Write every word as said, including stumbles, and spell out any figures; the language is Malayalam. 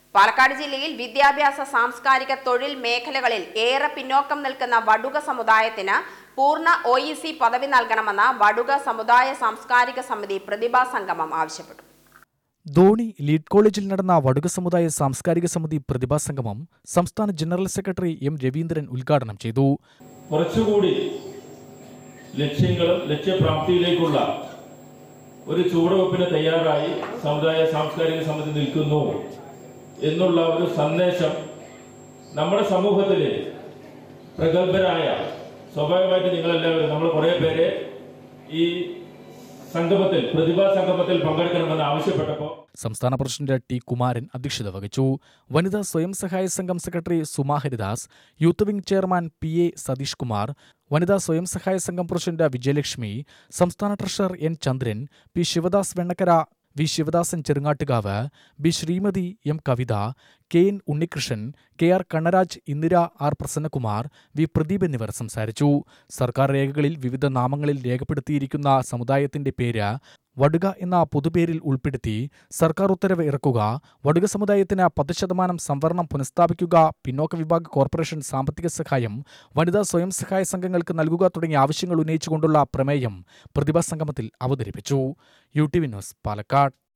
പാലക്കാട് ജില്ലയിൽ വിദ്യാഭ്യാസ, സാംസ്കാരിക, തൊഴിൽ മേഖലകളിൽ ഏറെ പിന്നോക്കം നിൽക്കുന്ന വടുക സമുദായത്തിന് പൂർണ്ണ ഒ ഇ സി പദവി നൽകണമെന്ന് വടുക സമുദായ സാംസ്കാരിക സമിതി പ്രതിഭാ സംഗമം ആവശ്യപ്പെട്ടു. ധോണി ലീഡ് കോളേജിൽ നടന്ന വടുക സമുദായ സാംസ്കാരിക സമിതി പ്രതിഭാ സംഗമം സംസ്ഥാന ജനറൽ സെക്രട്ടറി എം രവീന്ദ്രൻ ഉദ്ഘാടനം ചെയ്തു. കുറച്ചുകൂടി ലക്ഷ്യങ്ങളും ലക്ഷ്യപ്രാപ്തിയിലേക്കുള്ള ഒരു ചുവടുവെപ്പിന് തയ്യാറായി സമുദായ സാംസ്കാരിക സമിതി നിൽക്കുന്നു എന്നുള്ള ഒരു സന്ദേശം നമ്മുടെ സമൂഹത്തിൽ പ്രഗത്ഭരായ, സ്വാഭാവികമായിട്ട് നിങ്ങളെല്ലാവരും നമ്മൾ കുറേ പേരെ ഈ സംഗമത്തിൽ പ്രതിഭാ സംഗമത്തിൽ പങ്കെടുക്കണമെന്ന് ആവശ്യപ്പെട്ടപ്പോൾ സംസ്ഥാന പ്രസിഡന്റ് ടി കുമാരൻ അധ്യക്ഷത വഹിച്ചു. വനിതാ സ്വയം സഹായ സംഘം secretary Suma Haridas, youth wing chairman P A Satheesh Kumar, വനിതാ സ്വയം സഹായ സംഘം പ്രസിഡന്റ് വിജയലക്ഷ്മി, സംസ്ഥാന treasurer N Chandran, P Sivadas Vennakkara, V Sivadasan Cherungattukavu, B Sreemathi, M Kavitha, K N Unnikrishnan, K R Kannaraj, Indira, R Prasannakumar, V Pradeep എന്നിവർ സംസാരിച്ചു. സർക്കാർ രേഖകളിൽ വിവിധ നാമങ്ങളിൽ രേഖപ്പെടുത്തിയിരിക്കുന്ന സമുദായത്തിന്റെ പേര് വടുക എന്ന പൊതുപേരിൽ ഉൾപ്പെടുത്തി സർക്കാർ ഉത്തരവ് ഇറക്കുക, വടുക സമുദായത്തിന് പത്ത് ശതമാനം സംവരണം പുനഃസ്ഥാപിക്കുക, പിന്നോക്ക വിഭാഗ കോർപ്പറേഷൻ സാമ്പത്തിക സഹായം വനിതാ സ്വയം സഹായ സംഘങ്ങൾക്ക് നൽകുക തുടങ്ങിയ ആവശ്യങ്ങൾ ഉന്നയിച്ചുകൊണ്ടുള്ള പ്രമേയം പ്രതിഭാ സംഗമത്തിൽ അവതരിപ്പിച്ചു. U T V news, Palakkad.